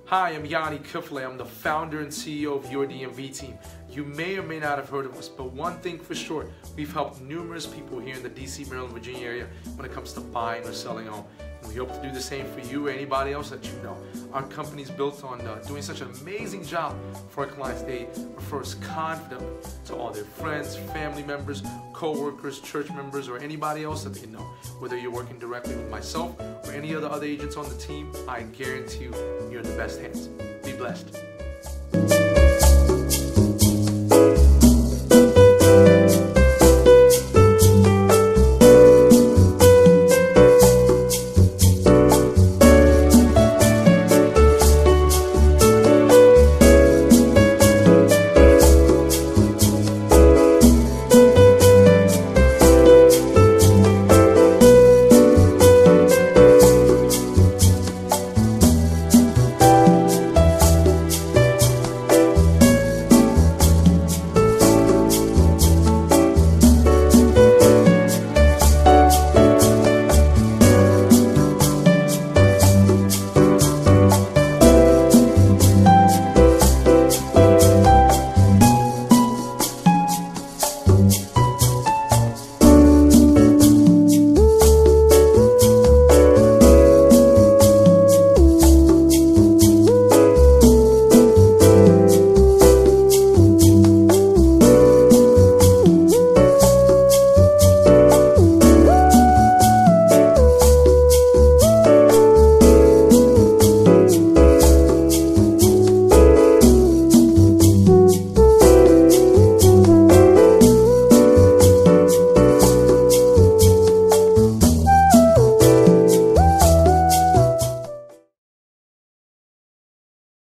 Hi, I'm Yanni Kifle. I'm the founder and CEO of Your DMV Team. You may or may not have heard of us, but one thing for sure, we've helped numerous people here in the DC, Maryland, Virginia area when it comes to buying or selling a home. And we hope to do the same for you or anybody else that you know. Our company's built on doing such an amazing job for our clients. They refer us confidently to all their friends, family members, co-workers, church members, or anybody else that they know. Whether you're working directly with myself or any other agents on the team, I guarantee you're in the best hands. Be blessed.